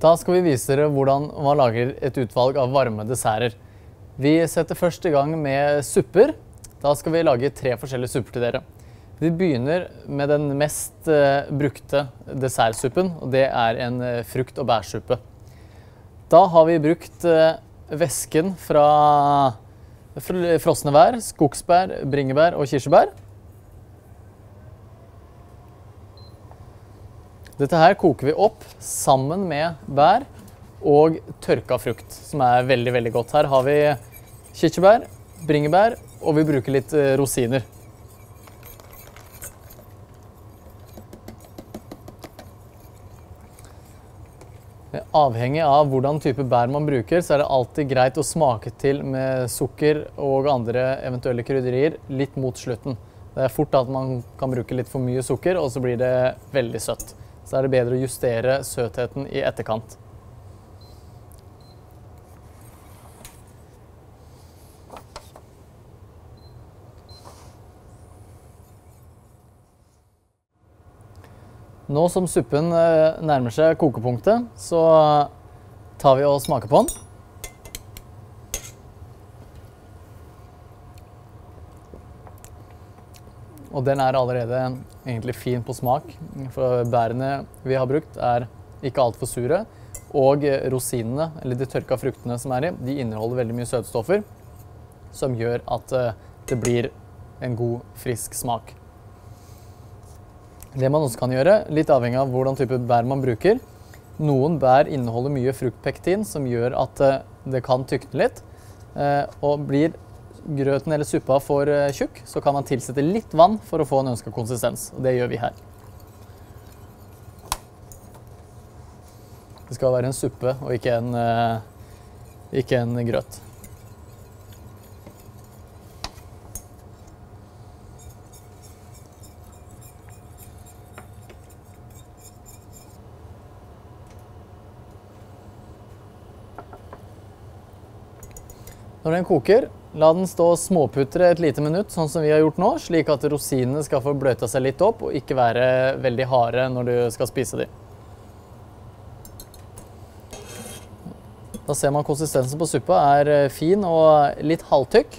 Da skal vi vise dere hvordan man lager et utvalg av varme desserter. Vi setter først i gang med supper. Da skal vi lage 3 forskjellige supper til dere. Vi begynner med den mest brukte dessertsuppen, og det er en frukt- og bærsuppe. Da har vi brukt væsken fra frosne bær, skogsbær, bringebær og kirsebær. Dette her koker vi opp sammen med bær og tørka frukt, som er veldig, veldig godt. Her har vi kirsebær, bringebær, og vi bruker litt rosiner. Avhengig av hvordan type bær man bruker, så er det alltid greit å smake til med sukker og andre eventuelle krydderier litt mot slutten. Det er fort at man kan bruke litt for mye sukker, og så blir det veldig søtt. Så er det bedre å justere søtheten i etterkant. Nå som suppen nærmer seg kokepunktet, så tar vi og smaker på den. Og den er allerede egentlig fin på smak, for bærene vi har brukt er ikke alt for sure, og rosinene, eller de tørka fruktene som er i, de inneholder veldig mye søtstoffer, som gjør at det blir en god, frisk smak. Det man også kan gjøre, litt avhengig av hvordan type bær man bruker, noen bær inneholder mye fruktpektin, som gjør at det kan tykne litt, og blir grøten eller suppa for tjukk, så kan man tilsette litt vann for å få en ønsket konsistens, og det gjør vi her. Det skal være en suppe og ikke en grøt. Når den koker, la den stå og småputre et lite minutt, sånn som vi har gjort nå, slik at rosinene skal få bløta seg litt opp og ikke være veldig harde når du skal spise dem. Da ser man konsistensen på suppa er fin og litt halvtykk.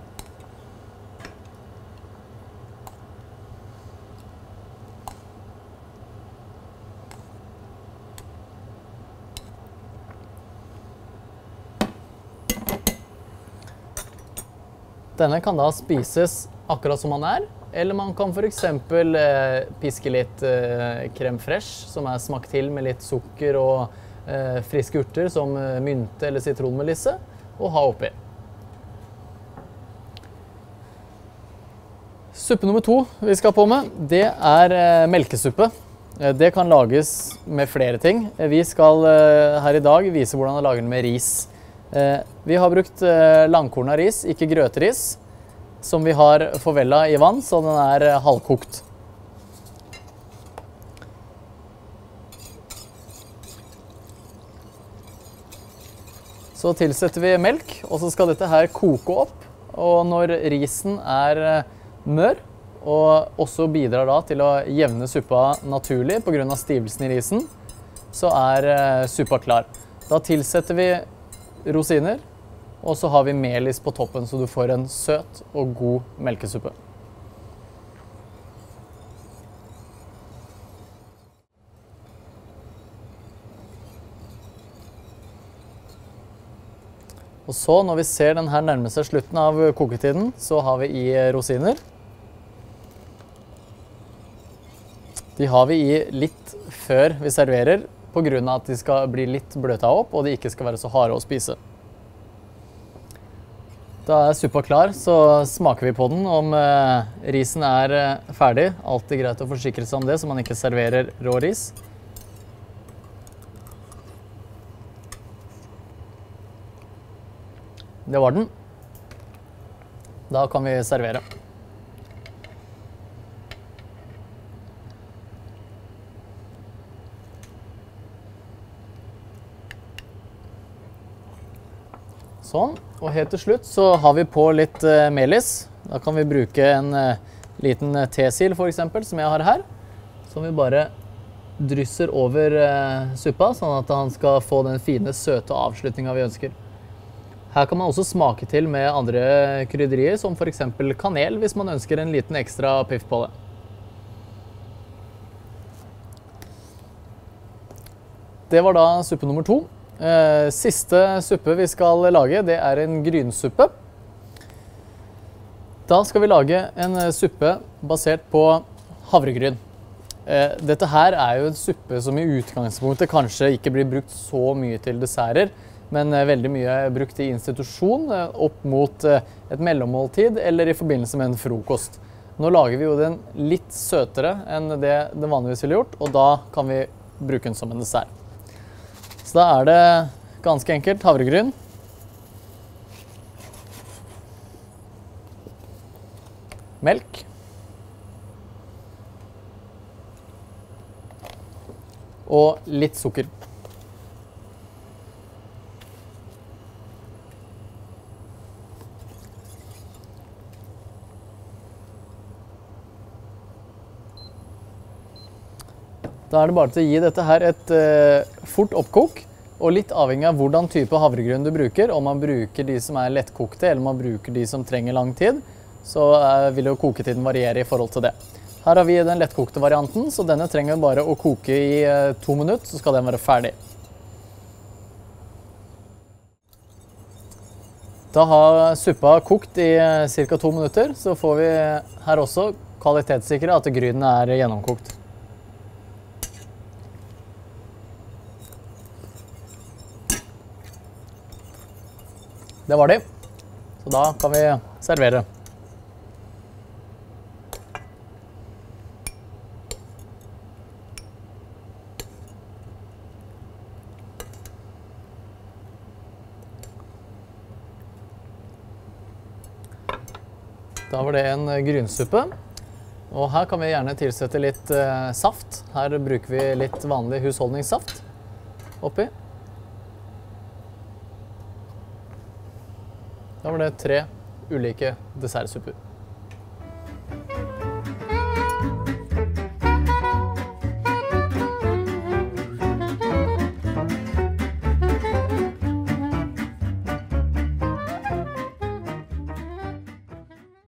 Denne kan da spises akkurat som den er, eller man kan for eksempel piske litt crème fraîche, som er smakt til med litt sukker og friske urter som mynte eller sitronmelisse, og ha oppi. Suppe nummer 2 vi skal på med, det er melkesuppe. Det kan lages med flere ting. Vi skal her i dag vise hvordan man lager den med ris. Vi har brukt langkornet ris, ikke grøteris, som vi har forvellet i vann, så den er halvkokt. Så tilsetter vi melk, og så skal dette her koke opp, og når risen er mør, og også bidrar da til å jevne suppa naturlig på grunn av stivelsen i risen, så er suppa klar. Da tilsetter vi rosiner, og så har vi melis på toppen, så du får en søt og god melkesuppe. Og så, når vi ser den her nærme seg slutten av koketiden, så har vi i rosiner. De har vi i litt før vi serverer, på grunn av at de skal bli litt bløta opp, og de ikke skal være så harde å spise. Da er suppa klar, så smaker vi på den om risen er ferdig. Alltid greit å forsikre seg om det, så man ikke serverer rå ris. Det var den. Da kan vi servere. Sånn, og helt til slutt så har vi på litt melis. Da kan vi bruke en liten tesil for eksempel, som jeg har her. Som vi bare drysser over suppa, sånn at han skal få den fine, søte avslutningen vi ønsker. Her kan man også smake til med andre krydderier, som for eksempel kanel, hvis man ønsker en liten ekstra piff på det. Det var da suppe nummer 2. Siste suppe vi skal lage, det er en grynsuppe. Da skal vi lage en suppe basert på havregryn. Dette her er jo en suppe som i utgangspunktet kanskje ikke blir brukt så mye til desserter, men veldig mye er brukt i institusjon opp mot et mellommåltid eller i forbindelse med en frokost. Nå lager vi jo den litt søtere enn det vanligvis ville gjort, og da kan vi bruke den som en dessert. Så da er det ganske enkelt havregryn. Melk. Og litt sukker. Da er det bare til å gi dette her et fort oppkok, og litt avhengig av hvordan type havregryn du bruker, om man bruker de som er lettkokte, eller om man bruker de som trenger lang tid, så vil jo koketiden variere i forhold til det. Her har vi den lettkokte varianten, så denne trenger bare å koke i 2 minutter, så skal den være ferdig. Da har suppa kokt i ca. 2 minutter, så får vi her også kvalitetssikre at grynen er gjennomkokt. Det var de, så da kan vi servere. Da var det en grynsuppe, og her kan vi gjerne tilsette litt saft. Her bruker vi litt vanlig husholdningssaft oppi. Da var det 3 ulike dessertsupper.